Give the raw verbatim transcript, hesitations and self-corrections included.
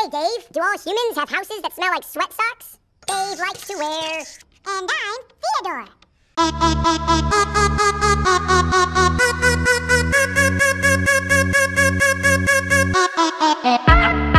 Hey, Dave, do all humans have houses that smell like sweat socks? Dave likes to wear... And I'm Theodore.